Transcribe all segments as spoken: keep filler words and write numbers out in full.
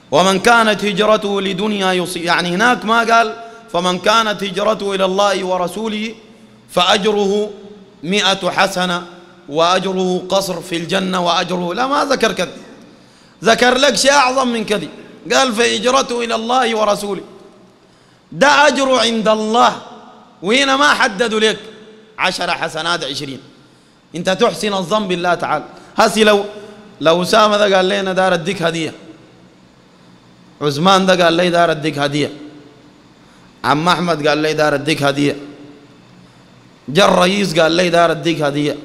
ومن كانت هجرته لدنيا يصيب، يعني هناك ما قال فمن كانت هجرته إلى الله ورسوله فأجره مئة حسنة وأجره قصر في الجنة وأجره، لا ما ذكر كذا، ذكر لك شيء أعظم من كذا، قال فهجرته إلى الله ورسوله، ده أجره عند الله. وهنا ما حددوا لك عشر حسنات عشرين، أنت تحسن الظن بالله تعالى. هسي لو لو أسامة ده قال لنا دار أديك هدية، عثمان ده قال لي دار أديك هدية، عم أحمد قال لي دار أديك هدية، جا الرئيس قال لي دار أديك هدية،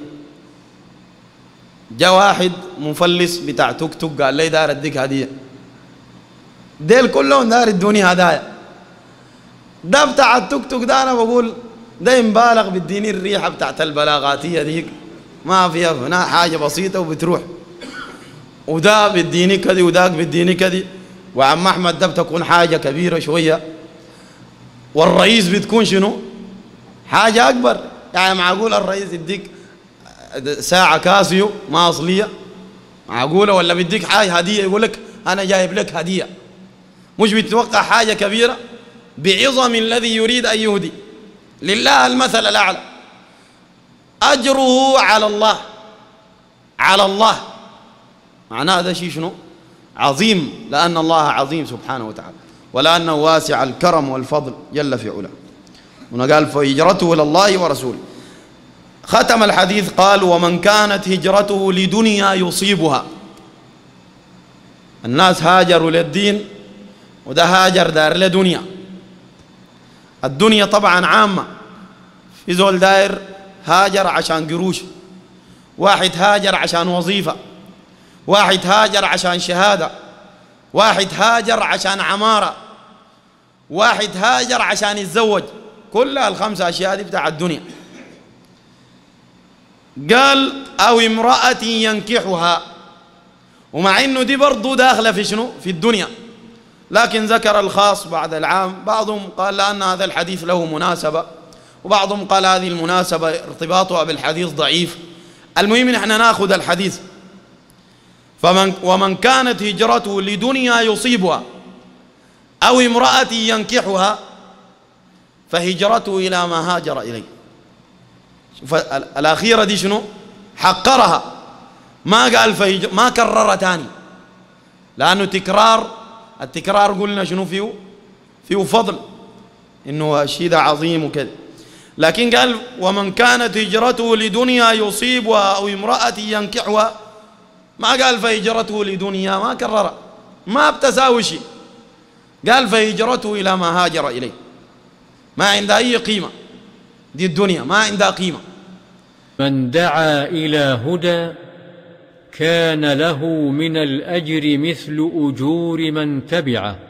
جا واحد مفلس بتاع توك توك قال لي دار أديك هدية، ديل كلهم دار الدنيا هدايا. ده بتاع التوك توك ده أنا بقول ده مبالغ بالديني، الريحة بتاعت البلاغاتية ديك ما فيها، هنا حاجة بسيطة وبتروح، وده بالديني كذي وداك بالديني كذي، وعم أحمد ده بتكون حاجة كبيرة شوية، والرئيس بتكون شنو؟ حاجة أكبر. يعني معقول الرئيس يديك ساعة كاسيو ما أصلية؟ معقولة؟ ولا بيديك حاجة هدية يقول لك أنا جايب لك هدية؟ مش بتوقع حاجة كبيرة بعظم الذي يريد أن يهدي. لله المثل الأعلى، أجره على الله، على الله معناه هذا شيء شنو؟ عظيم، لأن الله عظيم سبحانه وتعالى، ولأنه واسع الكرم والفضل جل في علاه. هنا قال فهجرته إلى الله ورسوله. ختم الحديث قال ومن كانت هجرته لدنيا يصيبها. الناس هاجروا للدين، وده هاجر دار لدنيا. الدنيا طبعا عامة، في زول داير هاجر عشان قروش، واحد هاجر عشان وظيفة، واحد هاجر عشان شهادة، واحد هاجر عشان عمارة، واحد هاجر عشان يتزوج. كلها الخمسة أشياء دي بتاع الدنيا. قال أو امرأة ينكحها، ومع إنه دي برضو داخلة في شنو؟ في الدنيا، لكن ذكر الخاص بعد العام. بعضهم قال لأن هذا الحديث له مناسبة، وبعضهم قال هذه المناسبة ارتباطها بالحديث ضعيف. المهم نحن ناخذ الحديث. فمن ومن كانت هجرته لدنيا يصيبها أو امرأة ينكحها فهجرته إلى ما هاجر إليه. الأخيرة دي شنو؟ حقرها، ما قال فهجر، ما كرر تاني، لأنه تكرار، التكرار قلنا شنو فيه؟ فيه فضل، إنه الشيء ده عظيم وكذا. لكن قال ومن كانت هجرته لدنيا يصيبها أو امرأة ينكحها، ما قال فهجرته لدنيا، ما كرر، ما بتساوي شيء. قال فهجرته إلى ما هاجر إليه، ما عندها أي قيمة، دي الدنيا ما عندها قيمة. من دعا إلى هدى كان له من الأجر مثل أجور من تبعه.